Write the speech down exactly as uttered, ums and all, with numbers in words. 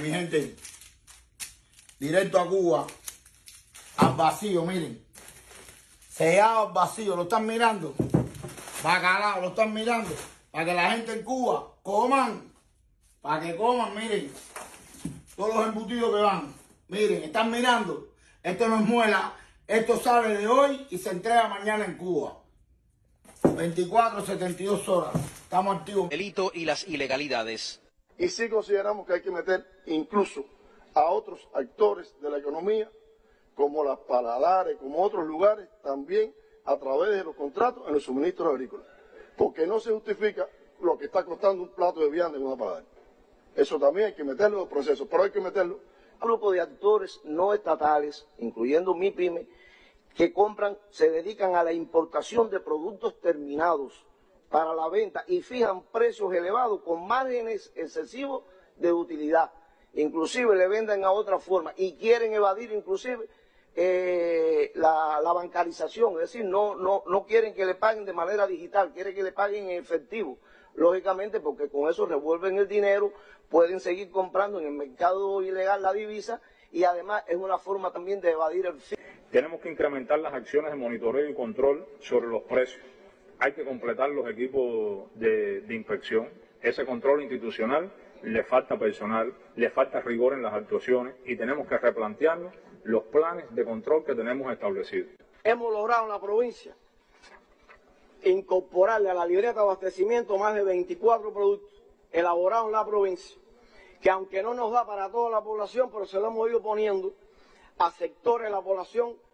mi gente, directo a Cuba, al vacío, miren, sellado al vacío, lo están mirando, bacalao, lo están mirando, para que la gente en Cuba coman, para que coman, miren, todos los embutidos que van, miren, están mirando, esto no es muela, esto sale de hoy y se entrega mañana en Cuba. veinticuatro, setenta y dos horas, estamos activos. Delito y las ilegalidades. Y sí consideramos que hay que meter incluso a otros actores de la economía, como las paladares, como otros lugares, también a través de los contratos en los suministros agrícolas. Porque no se justifica lo que está costando un plato de vianda en una paladera. Eso también hay que meterlo en los procesos, pero hay que meterlo. Un grupo de actores no estatales, incluyendo MIPYME, que compran, se dedican a la importación de productos terminados para la venta y fijan precios elevados con márgenes excesivos de utilidad. Inclusive le venden a otra forma y quieren evadir inclusive eh, la, la bancarización, es decir, no, no, no quieren que le paguen de manera digital, quieren que le paguen en efectivo, lógicamente porque con eso revuelven el dinero, pueden seguir comprando en el mercado ilegal la divisa y además es una forma también de evadir el fisco. Tenemos que incrementar las acciones de monitoreo y control sobre los precios. Hay que completar los equipos de, de inspección. Ese control institucional le falta personal, le falta rigor en las actuaciones y tenemos que replantearnos los planes de control que tenemos establecidos. Hemos logrado en la provincia incorporarle a la libreta de abastecimiento más de veinticuatro productos elaborados en la provincia, que aunque no nos da para toda la población, pero se lo hemos ido poniendo a sectores de la población